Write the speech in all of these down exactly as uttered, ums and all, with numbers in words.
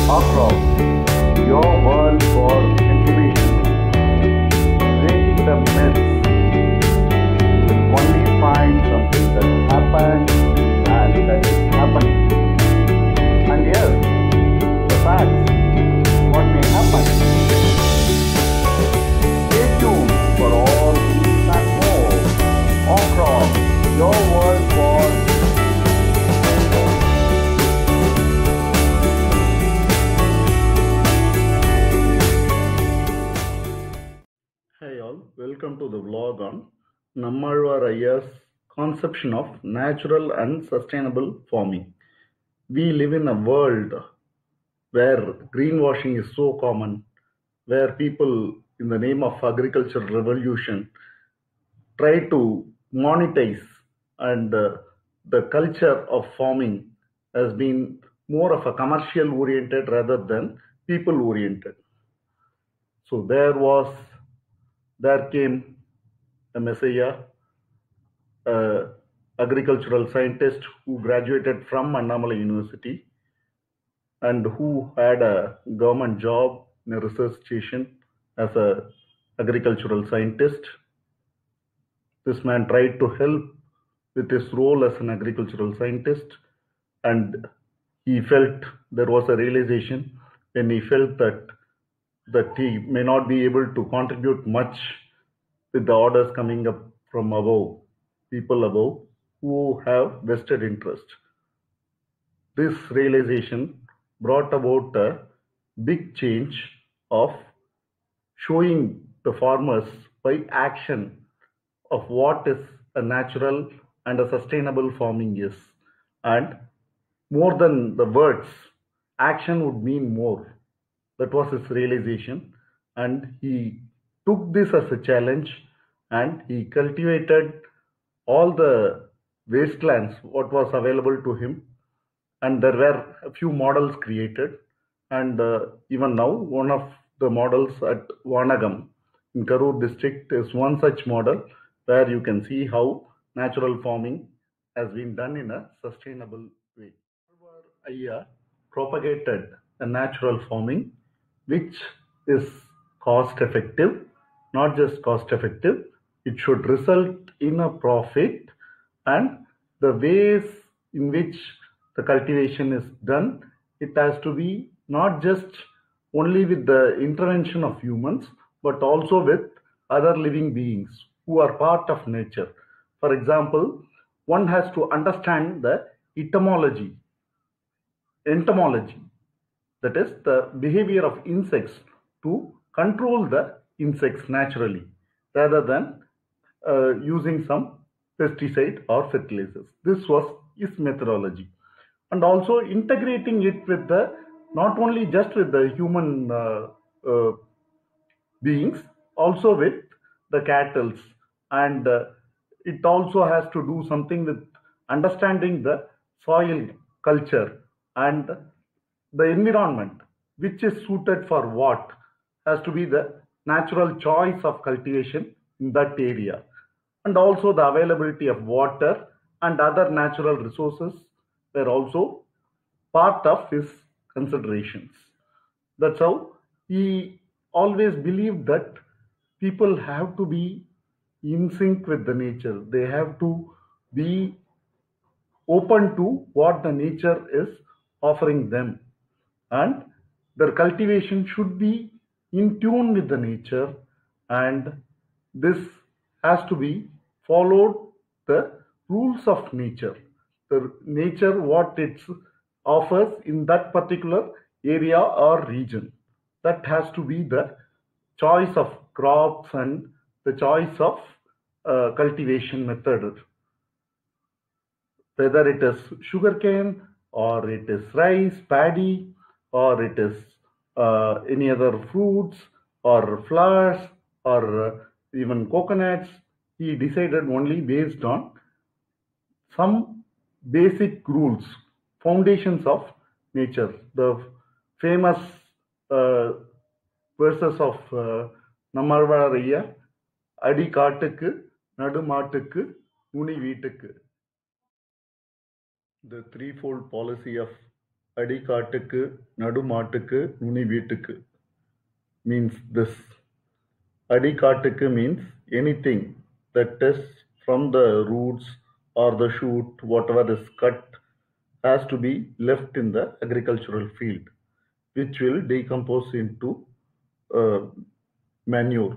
Across your world for information, breaking the myths, will only find something that happened and that is happening. And yes, the facts, what may happen. Stay tuned for all these and more. Across your world for Hey all, welcome to the vlog on Nammalvar Ayya's conception of natural and sustainable farming. We live in a world where greenwashing is so common, where people, in the name of agricultural revolution, try to monetize, and uh, the culture of farming has been more of a commercial oriented rather than people oriented. So there was, there came a messiah, uh, agricultural scientist who graduated from Annamalai University and who had a government job in a research station as a agricultural scientist. This man tried to help with his role as an agricultural scientist, and he felt there was a realization when he felt that that he may not be able to contribute much with the orders coming up from above, people above who have vested interest. This realization brought about a big change of showing the farmers by action of what is a natural and a sustainable farming is. And more than the words, action would mean more. That was his realization. And he took this as a challenge and he cultivated all the wastelands, what was available to him. And there were a few models created. And uh, even now, one of the models at Vanagam in Karur district is one such model where you can see how natural farming has been done in a sustainable way. Ayya propagated a natural farming which is cost effective, not just cost effective, it should result in a profit, and the ways in which the cultivation is done, it has to be not just only with the intervention of humans, but also with other living beings who are part of nature. For example, one has to understand the etymology, entomology, that is the behavior of insects to control the insects naturally rather than uh, using some pesticide or fertilizers. This was his methodology. And also integrating it with the, not only just with the human uh, uh, beings, also with the cattle, and uh, it also has to do something with understanding the soil culture and the environment which is suited for what has to be the natural choice of cultivation in that area, and also the availability of water and other natural resources were also part of his considerations. That's how he always believed that people have to be in sync with the nature. They have to be open to what the nature is offering them, and their cultivation should be in tune with the nature, and this has to be followed the rules of nature, the nature what it offers in that particular area or region. That has to be the choice of crops and the choice of uh, cultivation method, whether it is sugarcane or it is rice, paddy, or it is uh, any other fruits or flowers or uh, even coconuts. He decided only based on some basic rules, foundations of nature. The famous uh, verses of uh, Nammalvar Ayya, அடி காட்டுக்கு நடு மாட்டுக்கு நுனி வீட்டுக்கு. The threefold policy of அடி காட்டுக்கு நடு மாட்டுக்கு நுனி வீட்டுக்கு means this. Adi காட்டுக்கு means anything that is from the roots or the shoot, whatever is cut, has to be left in the agricultural field, which will decompose into uh, manure.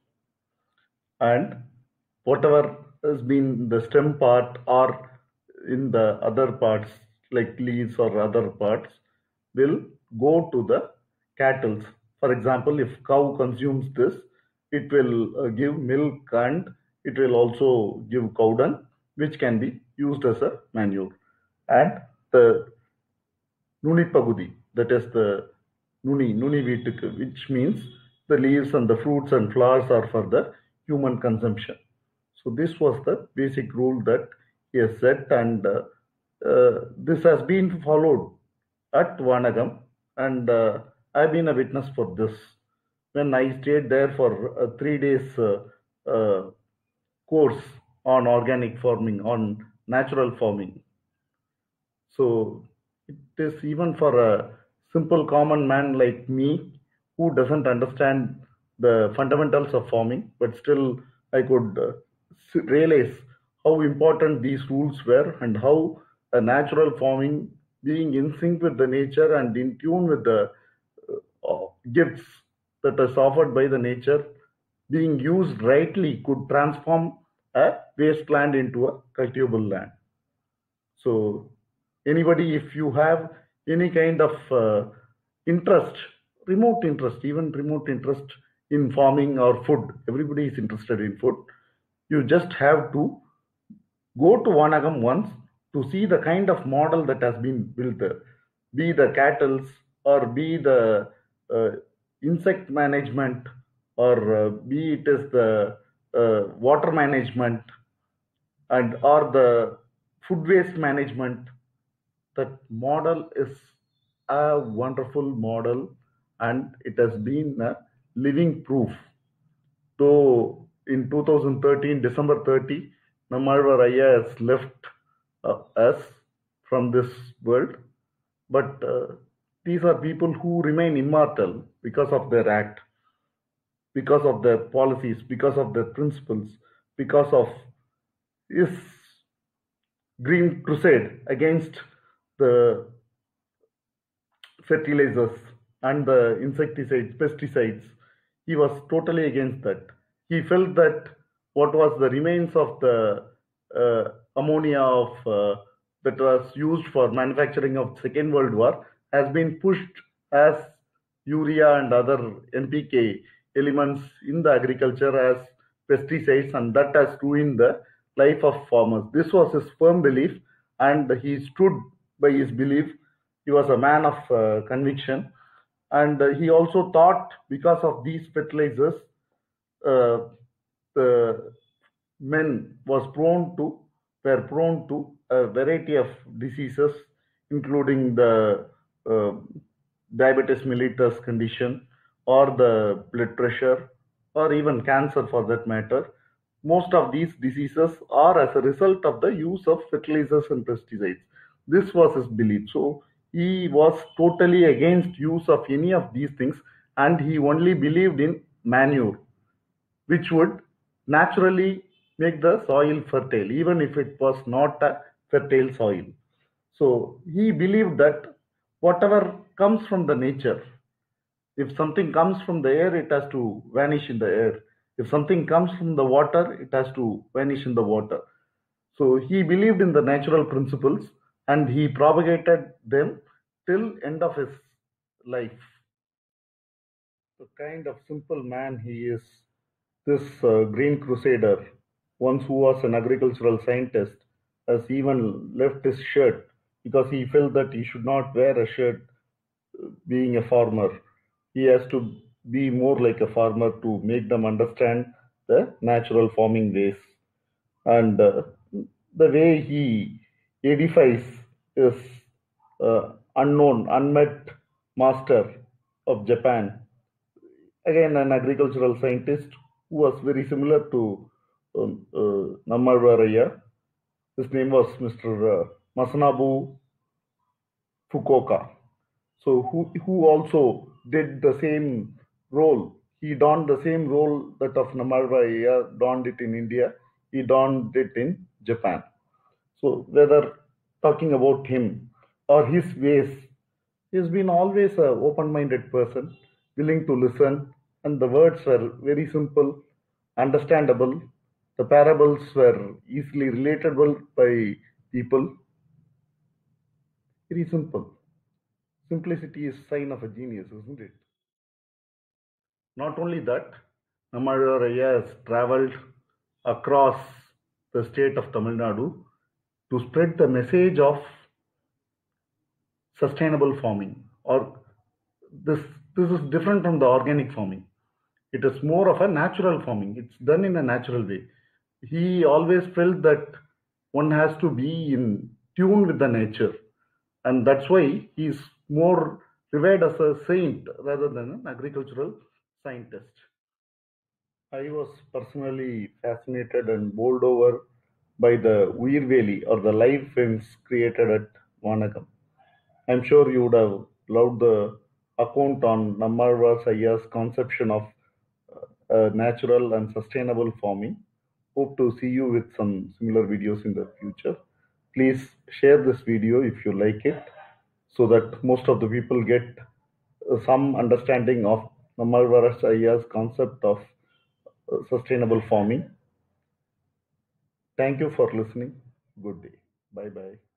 And whatever has been the stem part or in the other parts like leaves or other parts will go to the cattle. For example, if cow consumes this, it will uh, give milk and it will also give cow dung, which can be used as a manure. And the nuni pagudi, that is the nuni, nuni வீட்டுக்கு, which means the leaves and the fruits and flowers are for the human consumption. So this was the basic rule that he has set, and uh, uh, this has been followed at Vanagam, and uh, I've been a witness for this. When I stayed there for a three days uh, uh, course on organic farming, on natural farming. So it is even for a simple common man like me who doesn't understand the fundamentals of farming, but still I could uh, realize how important these rules were and how a natural farming, being in sync with the nature and in tune with the uh, gifts that is offered by the nature, being used rightly, could transform a wasteland into a cultivable land. So anybody, if you have any kind of uh, interest, remote interest, even remote interest in farming or food, everybody is interested in food, you just have to go to Vanagam once to see the kind of model that has been built there, be the cattle's or be the uh, insect management or uh, be it is the uh, water management and or the food waste management. That model is a wonderful model, and it has been a living proof. Though in two thousand thirteen, December thirtieth, Nammalvar Ayya has left uh, us from this world, but uh, these are people who remain immortal because of their act, because of their policies, because of their principles, because of his green crusade against the fertilizers and the insecticides, pesticides. He was totally against that. He felt that what was the remains of the uh, ammonia of uh, that was used for manufacturing of Second World War has been pushed as urea and other N P K elements in the agriculture as pesticides, and that has ruined the life of farmers. This was his firm belief, and he stood by his belief. He was a man of uh, conviction, and uh, he also thought because of these fertilizers, uh, the men was prone to were prone to a variety of diseases, including the uh, diabetes mellitus condition, or the blood pressure, or even cancer for that matter. Most of these diseases are as a result of the use of fertilizers and pesticides. This was his belief. So he was totally against use of any of these things, and he only believed in manure, which would naturally make the soil fertile, even if it was not a fertile soil. So he believed that whatever comes from the nature, if something comes from the air, it has to vanish in the air. If something comes from the water, it has to vanish in the water. So he believed in the natural principles, and he propagated them till end of his life. The kind of simple man he is, this uh, green crusader, once who was an agricultural scientist, has even left his shirt because he felt that he should not wear a shirt uh, being a farmer. He has to be more like a farmer to make them understand the natural farming ways. And uh, the way he edifies is uh, unknown, unmet master of Japan, again an agricultural scientist who was very similar to um, uh, Nammalvar Ayya. His name was Mister Uh, Masanabu Fukuoka. So who who also did the same role. He donned the same role that of Namarvaya donned it in India. He donned it in Japan. So whether talking about him or his ways, he's been always a open-minded person, willing to listen, and the words were very simple, understandable. The parables were easily relatable by people. Very simple. Simplicity is sign of a genius, isn't it? Not only that, Namarvar Raya has traveled across the state of Tamil Nadu to spread the message of sustainable farming. Or this this is different from the organic farming. It is more of a natural farming. It's done in a natural way. He always felt that one has to be in tune with the nature, and that's why he's more revered as a saint rather than an agricultural scientist. I was personally fascinated and bowled over by the Uyirveli or the live films created at Vanagam. I'm sure you would have loved the account on Nammarva Sayya's conception of uh, natural and sustainable farming. Hope to see you with some similar videos in the future. Please share this video if you like it so that most of the people get uh, some understanding of Nammarva Sayya's concept of uh, sustainable farming. Thank you for listening. Good day. Bye bye.